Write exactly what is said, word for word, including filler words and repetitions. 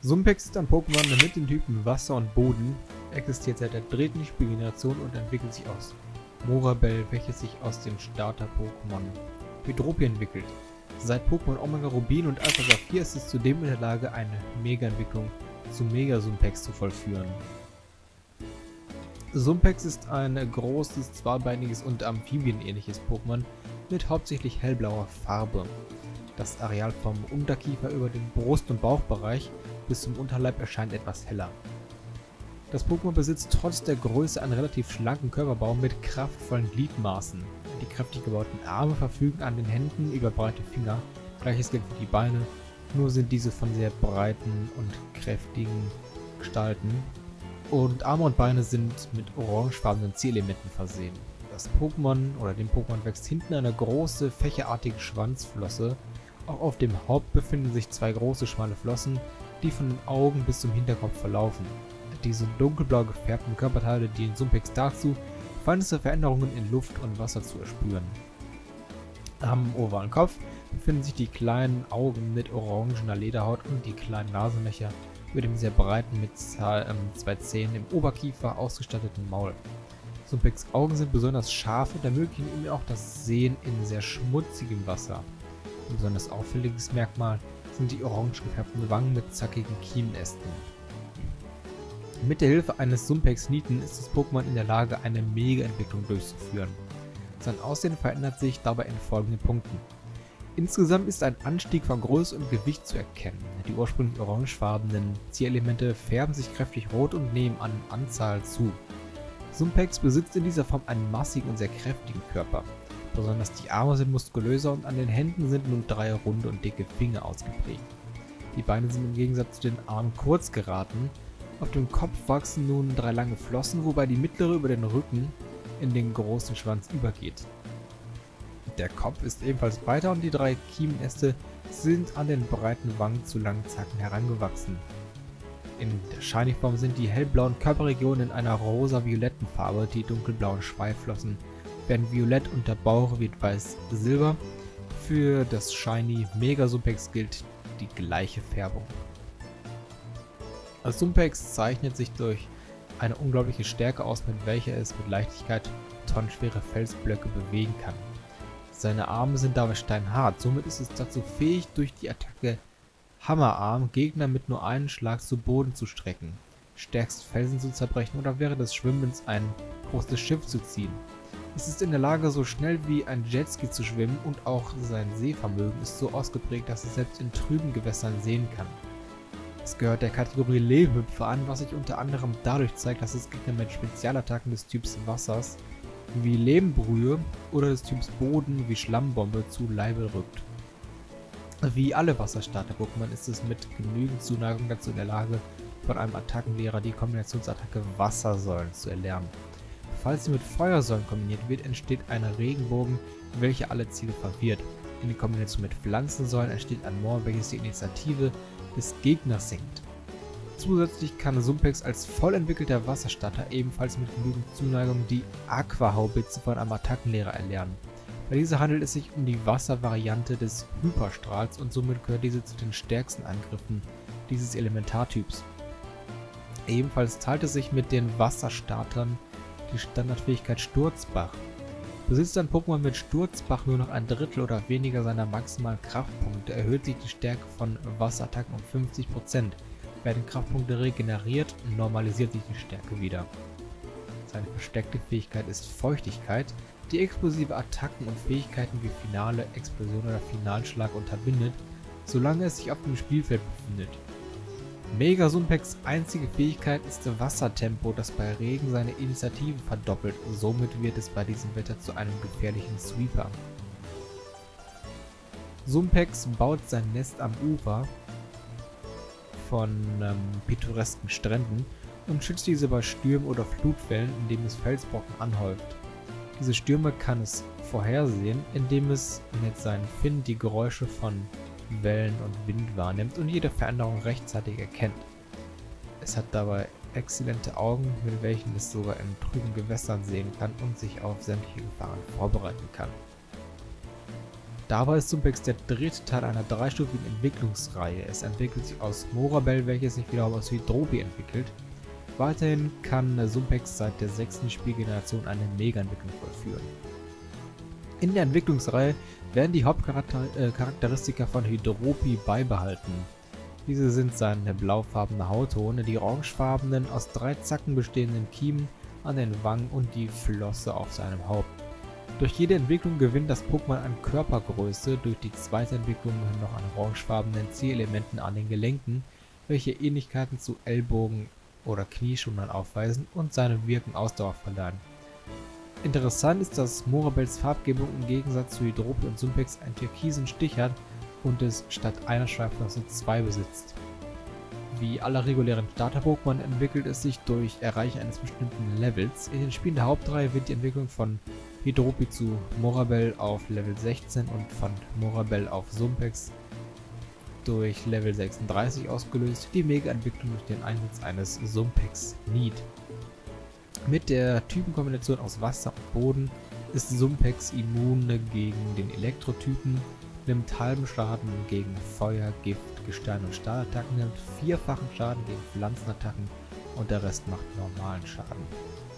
Sumpex ist ein Pokémon mit den Typen Wasser und Boden, existiert seit der dritten Spielgeneration und entwickelt sich aus Morabell, welches sich aus dem Starter-Pokémon Hydropie entwickelt. Seit Pokémon Omega Rubin und Alpha Saphir ist es zudem in der Lage, eine Mega-Entwicklung zu Mega Sumpex zu vollführen. Sumpex ist ein großes, zweibeiniges und amphibienähnliches Pokémon mit hauptsächlich hellblauer Farbe. Das Areal vom Unterkiefer über den Brust- und Bauchbereich bis zum Unterleib erscheint etwas heller. Das Pokémon besitzt trotz der Größe einen relativ schlanken Körperbau mit kraftvollen Gliedmaßen. Die kräftig gebauten Arme verfügen an den Händen über breite Finger, gleiches gilt für die Beine, nur sind diese von sehr breiten und kräftigen Gestalten. Und Arme und Beine sind mit orangefarbenen Zierelementen versehen. Das Pokémon oder dem Pokémon wächst hinten eine große, fächerartige Schwanzflosse. Auch auf dem Haupt befinden sich zwei große, schmale Flossen, die von den Augen bis zum Hinterkopf verlaufen. Diese dunkelblau gefärbten Körperteile dienen Sumpex dazu, feinste Veränderungen in Luft und Wasser zu erspüren. Am ovalen Kopf befinden sich die kleinen Augen mit orangener Lederhaut und die kleinen Nasenlöcher über dem sehr breiten, mit Zahl, ähm, zwei Zähnen im Oberkiefer ausgestatteten Maul. Sumpex Augen sind besonders scharf und ermöglichen ihm auch das Sehen in sehr schmutzigem Wasser. Ein besonders auffälliges Merkmal sind die orange gefärbten Wangen mit zackigen Kiemenästen. Mit der Hilfe eines Sumpex-Nieten ist das Pokémon in der Lage, eine Mega-Entwicklung durchzuführen. Sein Aussehen verändert sich dabei in folgenden Punkten. Insgesamt ist ein Anstieg von Größe und Gewicht zu erkennen. Die ursprünglich orangefarbenen Zierelemente färben sich kräftig rot und nehmen an Anzahl zu. Sumpex besitzt in dieser Form einen massigen und sehr kräftigen Körper. Besonders die Arme sind muskulöser und an den Händen sind nun drei runde und dicke Finger ausgeprägt. Die Beine sind im Gegensatz zu den Armen kurz geraten. Auf dem Kopf wachsen nun drei lange Flossen, wobei die mittlere über den Rücken in den großen Schwanz übergeht. Der Kopf ist ebenfalls breiter und die drei Kiemenäste sind an den breiten Wangen zu langen Zacken herangewachsen. In der Shiny-Form sind die hellblauen Körperregionen in einer rosa-violetten Farbe, die dunkelblauen Schweiflossen werden violett und der Bauch wird weiß-silber. Für das Shiny Mega Sumpex gilt die gleiche Färbung. Das Sumpex zeichnet sich durch eine unglaubliche Stärke aus, mit welcher es mit Leichtigkeit tonnenschwere Felsblöcke bewegen kann. Seine Arme sind dabei steinhart, somit ist es dazu fähig, durch die Attacke Hammerarm Gegner mit nur einem Schlag zu Boden zu strecken, stärkst Felsen zu zerbrechen oder während des Schwimmens ein großes Schiff zu ziehen. Es ist in der Lage, so schnell wie ein Jetski zu schwimmen und auch sein Sehvermögen ist so ausgeprägt, dass es selbst in trüben Gewässern sehen kann. Es gehört der Kategorie Lehmhüpfer an, was sich unter anderem dadurch zeigt, dass es Gegner mit Spezialattacken des Typs Wassers wie Lehmbrühe oder des Typs Boden wie Schlammbombe zu Leibe rückt. Wie alle Wasserstarter-Pokémon ist es mit genügend Zuneigung dazu in der Lage, von einem Attackenlehrer die Kombinationsattacke Wassersäulen zu erlernen. Falls sie mit Feuersäulen kombiniert wird, entsteht ein Regenbogen, welcher alle Ziele verwirrt. In der Kombination mit Pflanzensäulen entsteht ein Moor, welches die Initiative des Gegners senkt. Zusätzlich kann Sumpex als voll entwickelter Wasserstarter ebenfalls mit genügend Zuneigung die Aquahaubitze von einem Attackenlehrer erlernen. Bei dieser handelt es sich um die Wasservariante des Hyperstrahls und somit gehört diese zu den stärksten Angriffen dieses Elementartyps. Ebenfalls teilt es sich mit den Wasserstartern die Standardfähigkeit Sturzbach. Besitzt ein Pokémon mit Sturzbach nur noch ein Drittel oder weniger seiner maximalen Kraftpunkte, erhöht sich die Stärke von Wasserattacken um fünfzig Prozent. Werden Kraftpunkte regeneriert, normalisiert sich die Stärke wieder. Seine versteckte Fähigkeit ist Feuchtigkeit, die explosive Attacken und Fähigkeiten wie Finale, Explosion oder Finalschlag unterbindet, solange es sich auf dem Spielfeld befindet. Mega Sumpex' einzige Fähigkeit ist Wassertempo, das bei Regen seine Initiative verdoppelt, somit wird es bei diesem Wetter zu einem gefährlichen Sweeper. Sumpex baut sein Nest am Ufer von ähm, pittoresken Stränden und schützt diese bei Stürmen oder Flutwellen, indem es Felsbrocken anhäuft. Diese Stürme kann es vorhersehen, indem es mit seinen Finnen die Geräusche von Wellen und Wind wahrnimmt und jede Veränderung rechtzeitig erkennt. Es hat dabei exzellente Augen, mit welchen es sogar in trüben Gewässern sehen kann und sich auf sämtliche Gefahren vorbereiten kann. Dabei ist Sumpex der dritte Teil einer dreistufigen Entwicklungsreihe. Es entwickelt sich aus Morabell, welches sich wiederum aus Hydropi entwickelt. Weiterhin kann Sumpex seit der sechsten Spielgeneration eine Mega-Entwicklung vollführen. In der Entwicklungsreihe werden die Hauptcharakteristika von Hydropi beibehalten. Diese sind seine blaufarbene Hautton, die orangefarbenen, aus drei Zacken bestehenden Kiemen an den Wangen und die Flosse auf seinem Haupt. Durch jede Entwicklung gewinnt das Pokémon an Körpergröße, durch die zweite Entwicklung noch an orangefarbenen Zierelementen an den Gelenken, welche Ähnlichkeiten zu Ellbogen- oder Knieschonern aufweisen und seinem Wirken Ausdauer verleihen. Interessant ist, dass Morabells Farbgebung im Gegensatz zu Hydropi und Sumpex einen türkisen Stich hat und es statt einer Schweiflosse zwei besitzt. Wie alle regulären Starter-Pokémon entwickelt es sich durch Erreichen eines bestimmten Levels. In den Spielen der Hauptreihe wird die Entwicklung von Hydropi zu Morabell auf Level sechzehn und von Morabell auf Sumpex durch Level sechsunddreißig ausgelöst, die Mega-Entwicklung durch den Einsatz eines Sumpex Need. Mit der Typenkombination aus Wasser und Boden ist Sumpex immun gegen den Elektrotypen, nimmt halben Schaden gegen Feuer, Gift, Gestein und Stahlattacken, nimmt vierfachen Schaden gegen Pflanzenattacken und der Rest macht normalen Schaden.